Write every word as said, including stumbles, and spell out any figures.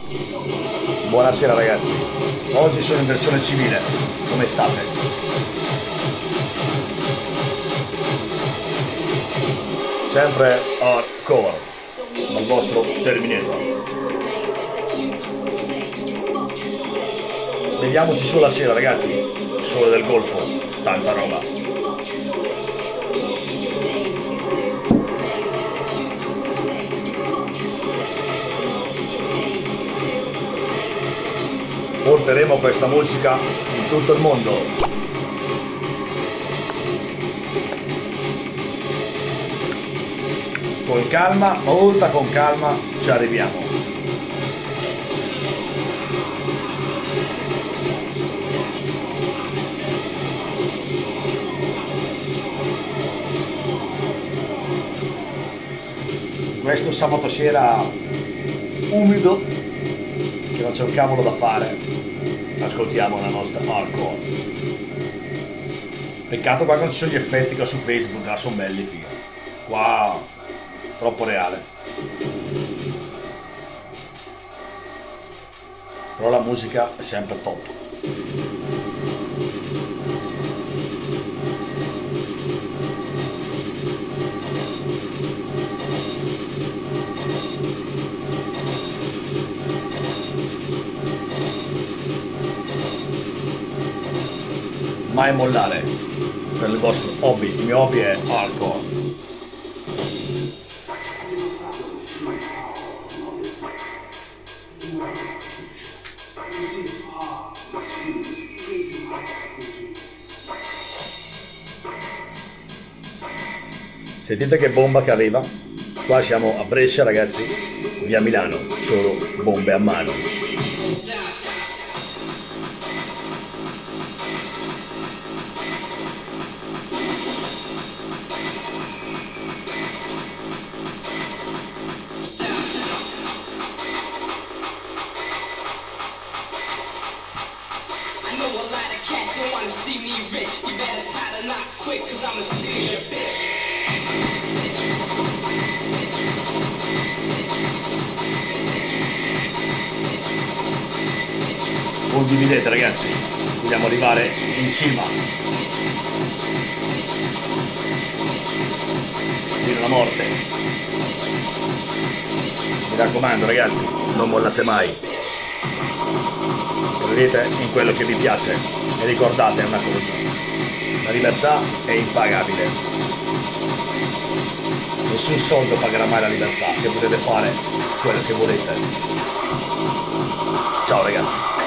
Buonasera ragazzi, oggi sono in versione civile, come state? Sempre hardcore, dal vostro Terminator. Vediamoci solo la sera ragazzi, sole del Golfo, tanta roba. Porteremo questa musica in tutto il mondo. Con calma, molta con calma, ci arriviamo. Questo sabato sera umido, che non c'è un cavolo da fare. Ascoltiamo la nostra hardcore. Peccato qua non ci sono gli effetti che ho su Facebook, là sono belli, figa. Wow, troppo reale. Però la musica è sempre top. Mai mollare per il vostro hobby. Il mio hobby è hardcore. Sentite che bomba che arriva. Qua siamo a Brescia ragazzi, via Milano, solo bombe a mano. Condividete ragazzi, vogliamo arrivare in cima fino alla morte. Mi raccomando ragazzi, non mollate mai, credete in quello che vi piace e ricordate una cosa: la libertà è impagabile, nessun soldo pagherà mai la libertà, che potete fare quello che volete. Ciao ragazzi.